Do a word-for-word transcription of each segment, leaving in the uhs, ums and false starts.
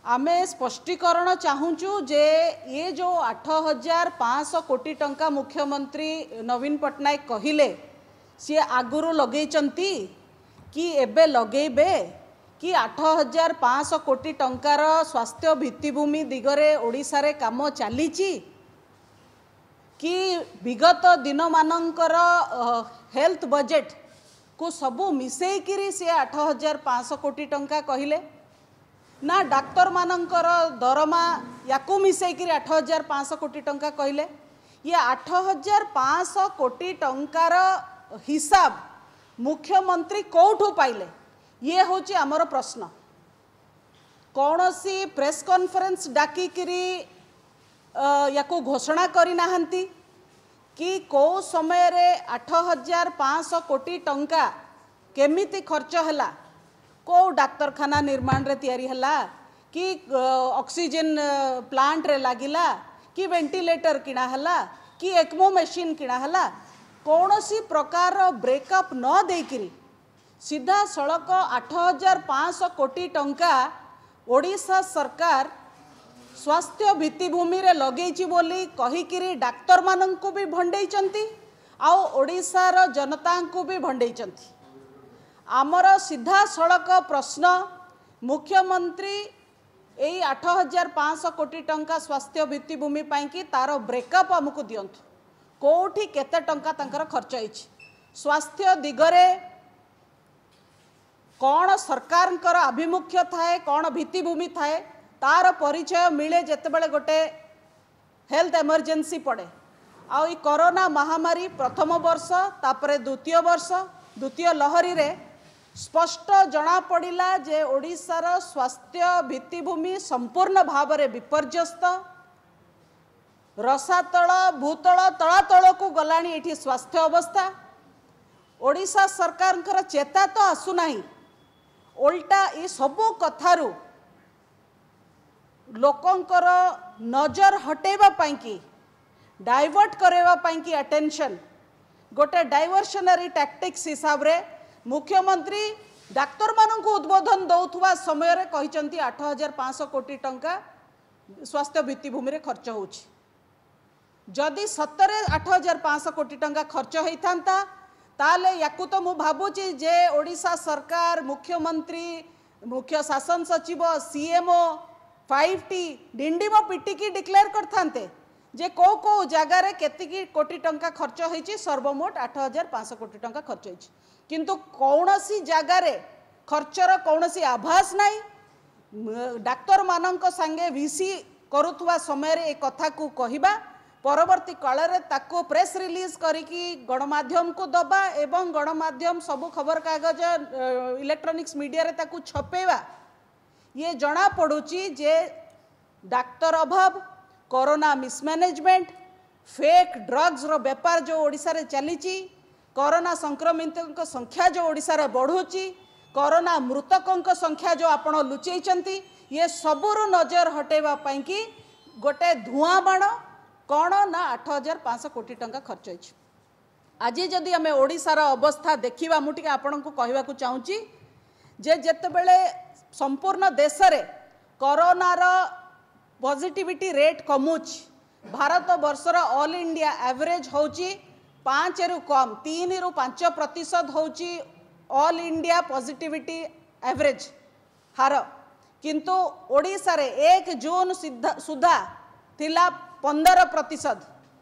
आमे स्पष्टीकरण चाहूँ जे ये जो आठ हजार पाँच कोटी टंका मुख्यमंत्री नवीन पट्टनायक कहले सी आगुरु लगे कि एबे लगेबे कि आठ हजार पाँच कोटी टंकार स्वास्थ्य भित्तिभूमि दिगरे ओडिशा रे काम चली कि विगत दिन मानकर हेल्थ बजेट को सबू मिसेकिरी सी आठ हजार पाँच कोटी टंका कहले ना डाक्तर मानकर दरमा याकू मिसेकिरी आठ हजार पाँच कोटी टंका कहले ये आठ हजार पाँच कोटी टंकार हिसाब मुख्यमंत्री कौठू पाइले ये होची आमर प्रश्न। कौन सी प्रेस कॉन्फ्रेंस डाकिकी याकू घोषणा करी नाहंती कि कौ समय रे आठ हजार पाँच कोटी टंका केमिति खर्च हैला को डाक्तरखाना निर्माण रे तैयारी हला कि ऑक्सीजन प्लांट रे लागिला कि वेंटिलेटर किना हला कि एक्मो मशीन किना हला कौन सी प्रकार ब्रेकअप न देकिरी सीधा सड़क आठ हजार पाँच कोटी टंका ओडिशा सरकार स्वास्थ्य भित्तिभूमि रे लगेची बोली कहिकिरी डाक्तर मानंकु भी भंडेइचंती आउ ओडिशार जनता को भी भंडेइचंती। आमर सीधा सड़क प्रश्न मुख्यमंत्री यही आठ हजार पाँच कोटी टंका स्वास्थ्य भित्तिभूमि कि तार ब्रेकअप आमको दिंतु कौटी केते टंका तांकर खर्च होइछि स्वास्थ्य दिगरे कौन सरकार आभिमुख्य थाए कौन भित्तिभूमि थाए तार परिचय मिले जेतेबेले गोटे हेल्थ इमरजेंसी पड़े आ कोरोना महामारी प्रथम वर्ष तापरे द्वितीय वर्ष द्वितीय लहरी रे स्पष्ट जना पड़िला जे ओडिशार स्वास्थ्य भित्तिभूमि संपूर्ण भाव में विपर्यस्त रसातल भूतल तलातल को गलानी एठी स्वास्थ्य अवस्था ओडिशा सरकार चेता तो आसुना उल्टा ये सबू कथारू लोकंकर नजर हटेबा पाइंकी डाइवर्ट करेबा पाइंकी अटेंशन गोटे डाइवर्शनरी टैक्टिक्स हिसाब रे मुख्यमंत्री डाक्तर मानू उद्बोधन दौथुवा समय रे कहिचंती आठ हजार पाँच कोटी टंका स्वास्थ्य भित्तिभूमि रे खर्च होछि जदि सतरे आठ हजार पाँच कोटी टंका खर्च होता ताले याकू तो मु भाबुची जे ओडिशा सरकार मुख्यमंत्री मुख्य शासन सचिव सीएमओ फाइव टी डिंडीमो पिटिकी डिक्लेयर करथांते जे को को जगार केतिकी कोटी टंका खर्च होइछि सर्वमोट आठ हजार पाँच कोटी टंका खर्च होइछि किंतु कौनसी जगार खर्चर कौनसी आभास नाई डाक्तर मानक संगे भिसी करुथुवा समय रे ए कथा को कहिबा परवर्ती काल रे ताको प्रेस रिलीज करिकी गणमाध्यम को दबा एवं गणमाध्यम सबु खबर कागज इलेक्ट्रॉनिक्स मीडिया रे ताको छपेवा ये जना पड़ुची जे डाक्तर अभाव कोरोना मिसमैनेजमेंट फेक ड्रग्स रो व्यापार जो ओडिशा रे चलीची कोरोना संक्रमितों संख्या जो ओडिशा रे बढ़ुची कोरोना मृतकों संख्या जो आपण लुचेइचंती ये सबुरु नजर हटेबा पाई कि गोटे धुआं बाण कौन ना आठ हजार पाँच कोटी टंका खर्च होइछि। आज जदि आम ओडिशार अवस्था देखा मुझे आपण को कहवाक चाहूँगी जे जेतेबेले संपूर्ण देश रे कोरोनार पॉजिटिविटी रेट कमुच भारत वर्षर ऑल इंडिया एवरेज होची पाँच रु कम तीन रु पाँच प्रतिशत होची ऑल इंडिया पॉजिटिविटी एवरेज हार किंतु ओडिशा रे एक जून सुधा थिला पंदर प्रतिशत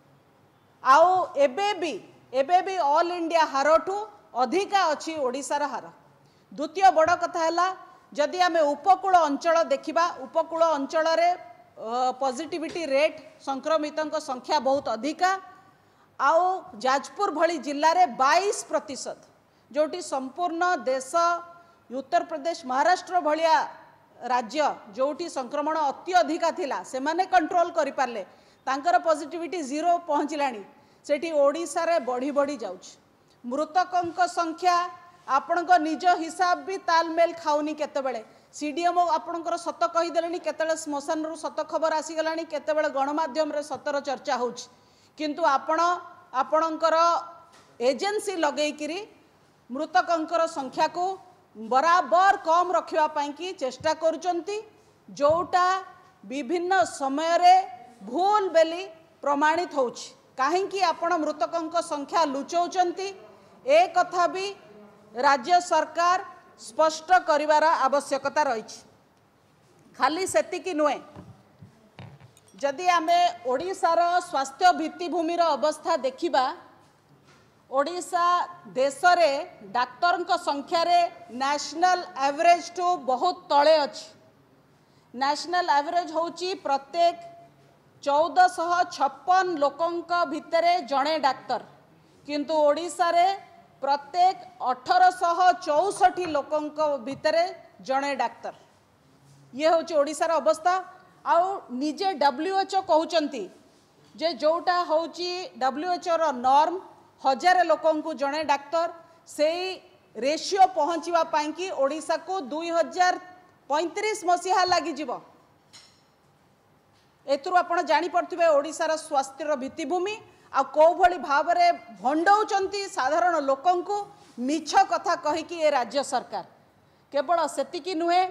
आउ एबे भी एबे भी ऑल इंडिया हार ठू अधिका अच्छी ओडिशार हार। द्वितीय बड़ कथा है जदि आम उपकूल अंचल देखा उपकूल अंचल रे पॉजिटिविटी रेट संक्रमितों संख्या बहुत अधिका आउ जाजपुर भली जिल्ला रे बाईस प्रतिशत जोटी संपूर्ण देश उत्तर प्रदेश महाराष्ट्र भलिया राज्य जोटी संक्रमण अति अधिका थिला से माने कंट्रोल करि पारले तांकर पॉजिटिविटी जीरो पहुँचलानी सेठी ओडिशा रे बढ़ी बढ़ी जाउछ मृतकों संख्या आपण निज हिसाब भी तालमेल खाऊनी केतेबेले सीडीएमओ आपणकर सत कहीदेले केतेबेले स्मशान रु सत खबर आसीगलानी केतेबेले गणमाध्यम रे सतर चर्चा होउछ किंतु आपण आपणकर एजेंसी लगेइकिरी मृतकों संख्या को बराबर कम रखा कि चेष्टा करुचंती जोटा विभिन्न समय रे भूल बेली प्रमाणित होछि। काहेकि आपण मृतकों संख्या लुचौचंती ए कथा भी राज्य सरकार स्पष्ट करिवार आवश्यकता रही। खाली सेतिकी नुहे, जदि आमे ओडिशार स्वास्थ्य भित्तिभूमिर अवस्था देखिबा, ओडिशा देश रे डाक्तर संख्या रे नेशनल एवरेज टू बहुत तले अछि। नेशनल एवरेज होची प्रत्येक चौदह सौ छप्पन लोकों भितरे जड़े डाक्तर, किंतु ओडिशा रे प्रत्येक अठारह सौ चौसठी लोकों भितरे जड़े डाक्तर। ये हूँ ओडिशार अवस्था। आउ निजे डब्ल्यू एच ओ कहउचंती जे जोटा होची डब्ल्यू एच ओ रो नॉर्म हजार लोकों को जड़े डाक्तर, से रेशियो पहुँचवा पाई कि ओडिशा को दुई हजार पैंतीस मसीहा लगी जीव। एथुरु आपण जानी पड़थिबे ओडिशार स्वास्थ्यर भित्तिभूमि आ को भली भाव रे भंडौचंती साधारण लोकों को मिछ कथा कही कि ए राज्य सरकार। केवल सेतिकी नुहे,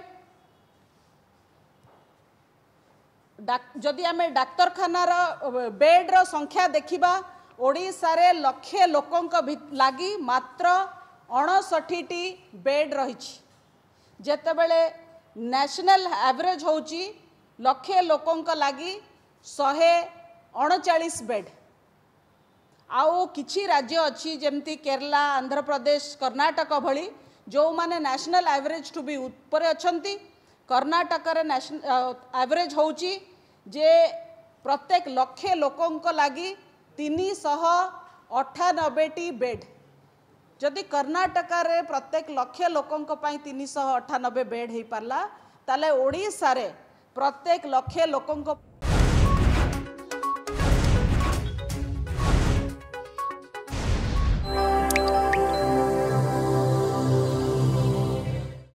जदि आमे डाक्तरखानार बेड्र संख्या देखिबा, ओडिशा रे लक्षे लोकों लगी मात्र अणसठी बेड रही। जेतेबेले नेशनल एवरेज होची लक्षे लोकों लगी शहे अणचाश बेड। आउ किछि राज्य अच्छी जमती केरला, आंध्र प्रदेश, कर्नाटक भली जो माने नेशनल एवरेज टू भी ऊपर अछंती। कर्नाटक रे नेशनल एवरेज होची जे प्रत्येक लक्षे लोकों लगी तीन सौ अठानबे टी बेड। जदि कर्नाटक रे प्रत्येक लक्षे लोकों पई तीन सौ अठानबे बेड हो पारला, ताले ओडिशा रे प्रत्येक लक्षे लोकों